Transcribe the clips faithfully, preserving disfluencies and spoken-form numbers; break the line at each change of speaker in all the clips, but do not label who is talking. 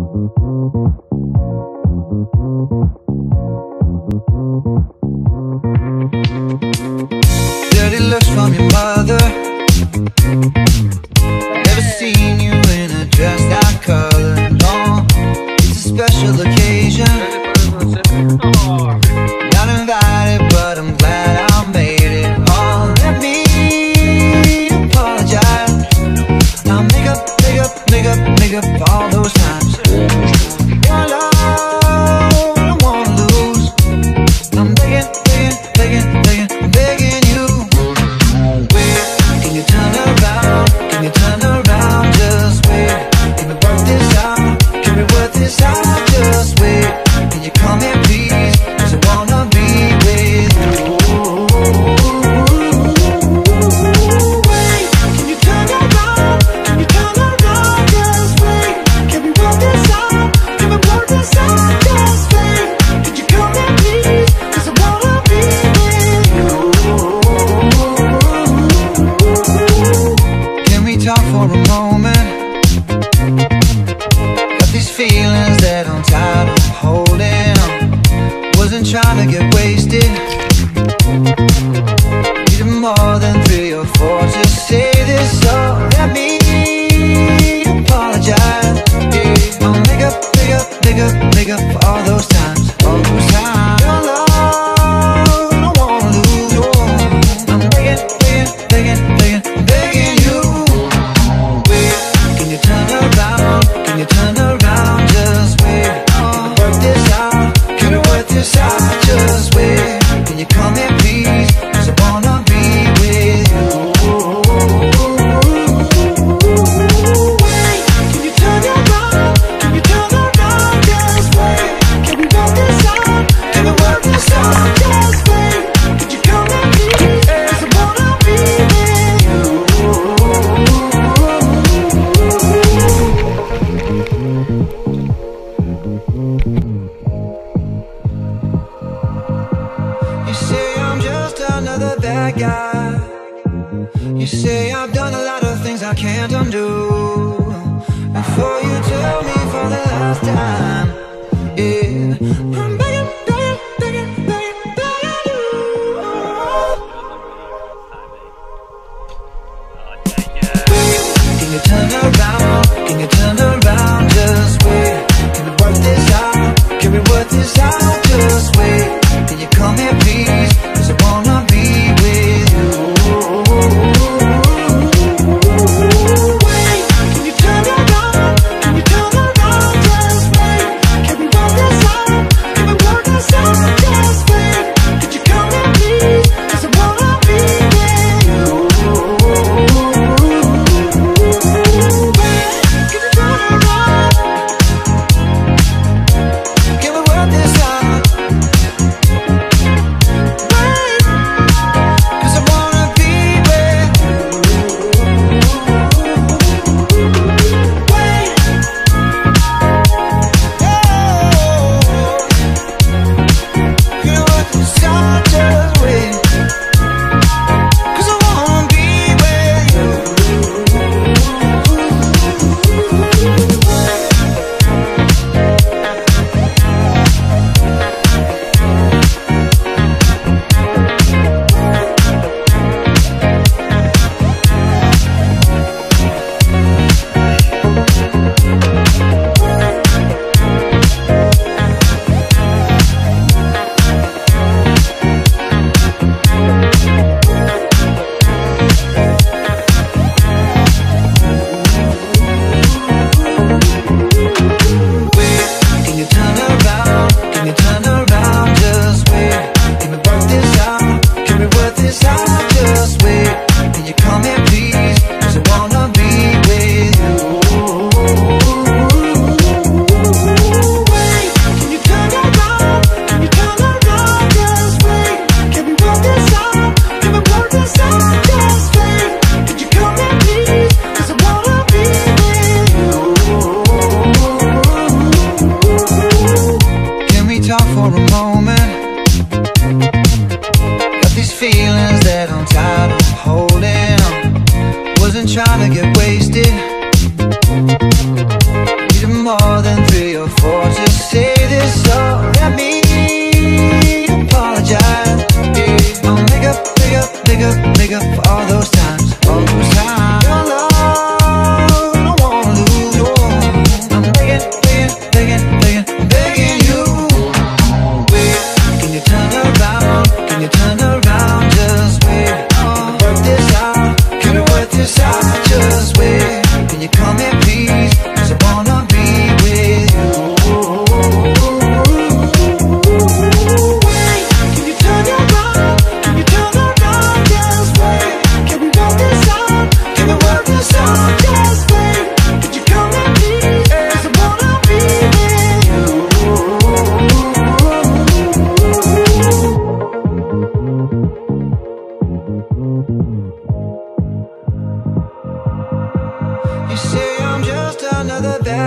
Dirty looks from your mother. Never seen you in a dress that color. No, it's a special occasion. Not invited, but I'm glad I made it. Oh, let me apologize. Now make up, make up, make up, make up all those times. Your love, I don't wanna lose. I'm begging, begging, begging, begging, begging you. Wait, can you turn around? Can you turn around? Just wait. Can we work this out? Can we work this out? Just wait. Can you come here, please? 'Cause I wanna be with you. Wait, can you turn around? Can you turn around? Just wait. Can we work this out? Can we work this out? Just wait. Could you come here, please? 'Cause I wanna be with you. Can we talk for a moment? Got these feelings that I'm tired of holding on. Wasn't trying to get wasted. Needed more than three or four to say this, so let me apologize. Yeah. I'll make up, make up, make up, make up for all those times, all those times. Your love, I don't wanna lose. Oh, I'm begging, begging, begging, begging, begging you. Wait, can you turn around? Can you turn around? Just wait. Can we work this out? Can we work this out? Just wait. Can you come here, please? 'Cause I wanna be with you. Wait, can you turn around? Can you turn around? Just wait. Can we work this out? Can we work this out? Just wait. Could you come here, please? 'Cause I wanna be with you.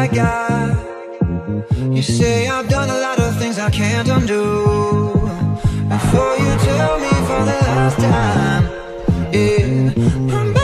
I got. You say I've done a lot of things I can't undo. Before you tell me for the last time, yeah, I'm